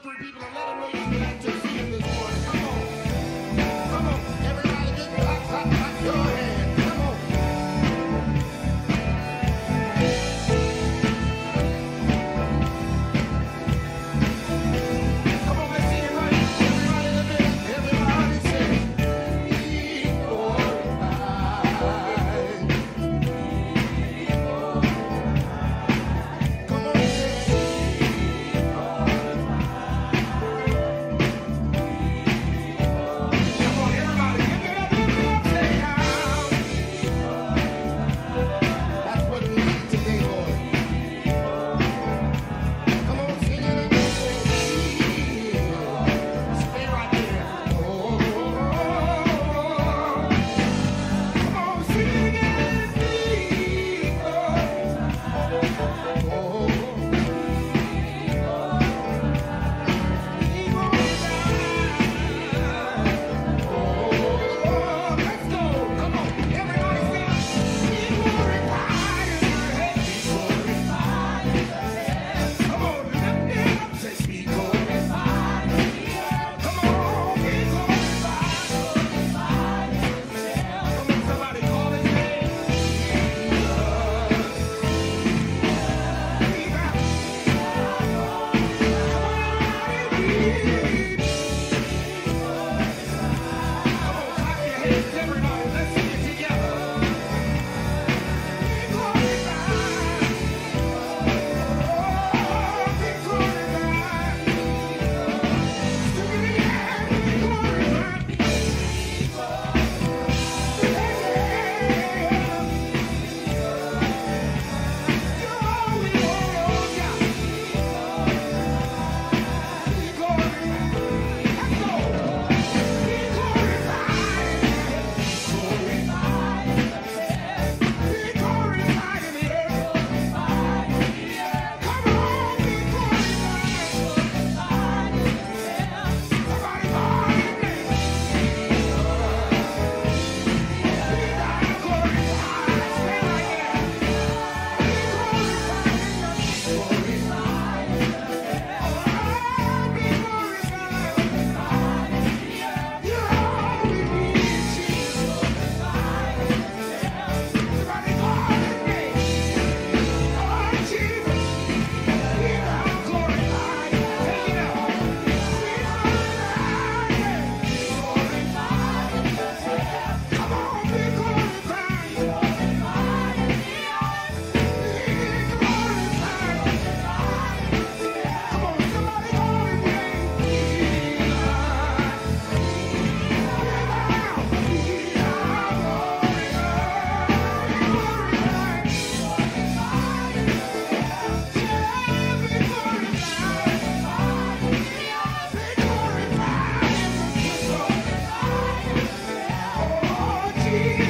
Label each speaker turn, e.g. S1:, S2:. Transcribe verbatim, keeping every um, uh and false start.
S1: three people and let them know you glad to see them this morning. Come on. Come on. Everybody just clap, clap, clap your hands. Come on. Come on, let's sing it right. Everybody in the middle. Everybody say, be glorified. Come on, say, come on, everybody, give it up, give it up, say how. That's what we need today, Lord. Come on, sing it again, say, stay right there. Oh, come on, sing it again, be glorified. Oh, let's go. Come on, everybody say, be glorified in your head. Be glorified in your head. Come on, lift it up, say, be glorified in the air. Come on, be glorified, glorified in the air. Come on, somebody call his name. Everybody, let's sing it together. Be glorified. Oh, be glorified. Sing it again. Be glorified. Be glorified.